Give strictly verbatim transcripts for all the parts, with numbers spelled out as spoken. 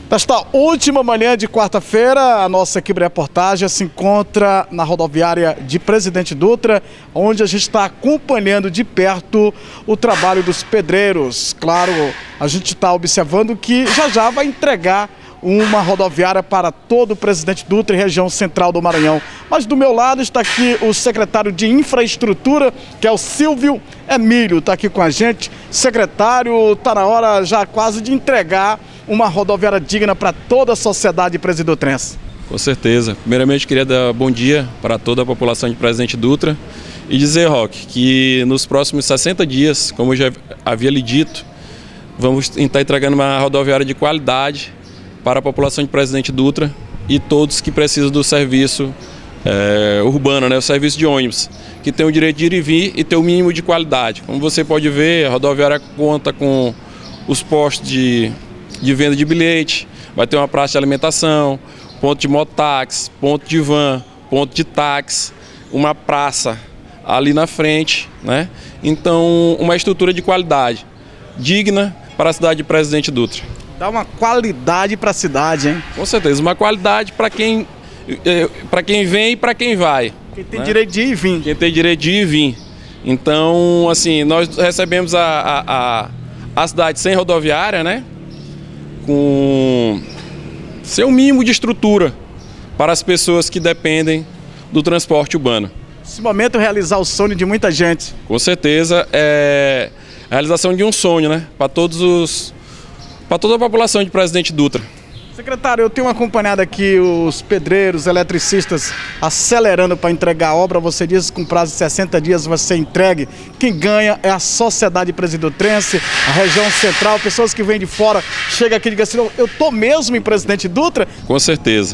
Nesta última manhã de quarta-feira, a nossa equipe de reportagem se encontra na rodoviária de Presidente Dutra, onde a gente está acompanhando de perto o trabalho dos pedreiros. Claro, a gente está observando que já já vai entregar uma rodoviária para todo o Presidente Dutra e região central do Maranhão. Mas do meu lado está aqui o secretário de Infraestrutura, que é o Silvio Emílio, está aqui com a gente. Secretário, está na hora já quase de entregar uma rodoviária digna para toda a sociedade presidutrense. Com certeza. Primeiramente, queria dar bom dia para toda a população de Presidente Dutra e dizer, Roque, que nos próximos sessenta dias, como eu já havia lhe dito, vamos estar entregando uma rodoviária de qualidade para a população de Presidente Dutra e todos que precisam do serviço é, urbano, né, o serviço de ônibus, que tem o direito de ir e vir e ter o mínimo de qualidade. Como você pode ver, a rodoviária conta com os postos de de venda de bilhete, vai ter uma praça de alimentação, ponto de mototáxi, ponto de van, ponto de táxi, uma praça ali na frente, né? Então, uma estrutura de qualidade, digna para a cidade de Presidente Dutra. Dá uma qualidade para a cidade, hein? Com certeza, uma qualidade para quem, para quem vem e para quem vai. Quem tem, né, direito de ir e vir. Quem tem direito de ir e vir. Então, assim, nós recebemos a, a, a, a cidade sem rodoviária, né? Com seu mínimo de estrutura para as pessoas que dependem do transporte urbano. Esse momento é realizar o sonho de muita gente. Com certeza, é a realização de um sonho, né? Para todos os, para toda a população de Presidente Dutra. Secretário, eu tenho acompanhado aqui os pedreiros, eletricistas acelerando para entregar a obra. Você diz que com prazo de sessenta dias vai ser entregue. Quem ganha é a sociedade presidutrense, a região central, pessoas que vêm de fora, chegam aqui e dizem assim, eu estou mesmo em Presidente Dutra? Com certeza.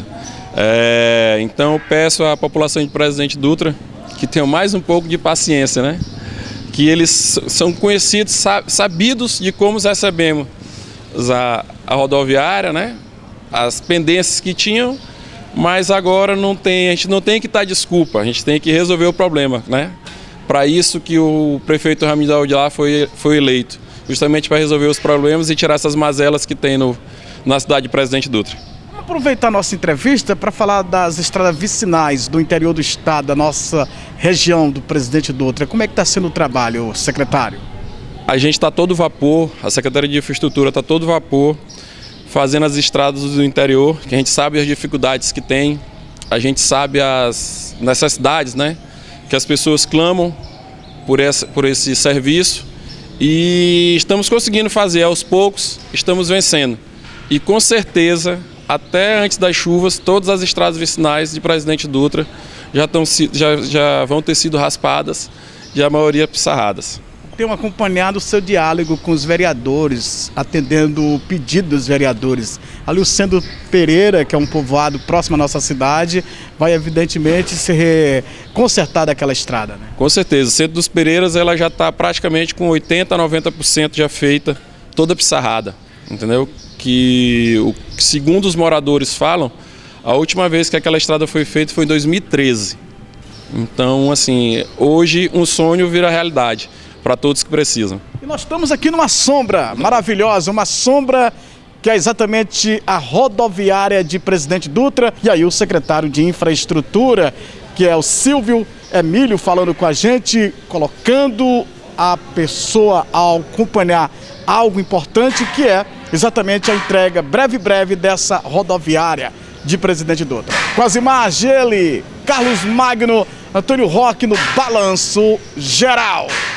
É, então eu peço à população de Presidente Dutra que tenham mais um pouco de paciência, né? Que eles são conhecidos, sabidos de como recebemos a, a rodoviária, né? As pendências que tinham, mas agora não tem, a gente não tem que dar desculpa, a gente tem que resolver o problema, né? Para isso que o prefeito Ramiro de lá foi, foi eleito, justamente para resolver os problemas e tirar essas mazelas que tem no, na cidade de Presidente Dutra. Vamos aproveitar a nossa entrevista para falar das estradas vicinais do interior do estado, da nossa região do Presidente Dutra. Como é que está sendo o trabalho, secretário? A gente está todo vapor, a Secretaria de Infraestrutura está todo vapor, fazendo as estradas do interior, que a gente sabe as dificuldades que tem, a gente sabe as necessidades, né, que as pessoas clamam por esse, por esse serviço e estamos conseguindo fazer aos poucos, estamos vencendo. E com certeza, até antes das chuvas, todas as estradas vicinais de Presidente Dutra já, estão, já, já vão ter sido raspadas e a maioria pissarradas. Tenho acompanhado o seu diálogo com os vereadores, atendendo o pedido dos vereadores. Ali o Centro Pereira, que é um povoado próximo à nossa cidade, vai evidentemente ser consertada aquela estrada, né? Com certeza. O Centro dos Pereiras ela já está praticamente com oitenta a noventa por cento já feita, toda pissarrada, entendeu? Que, o, segundo os moradores falam, a última vez que aquela estrada foi feita foi em dois mil e treze. Então, assim, hoje um sonho vira realidade para todos que precisam. E nós estamos aqui numa sombra maravilhosa, uma sombra que é exatamente a rodoviária de Presidente Dutra. E aí o secretário de Infraestrutura, que é o Silvio Emílio, falando com a gente, colocando a pessoa a acompanhar algo importante, que é exatamente a entrega breve, breve dessa rodoviária de Presidente Dutra. Com as imagens, ele, Carlos Magno, Antônio Roque no Balanço Geral.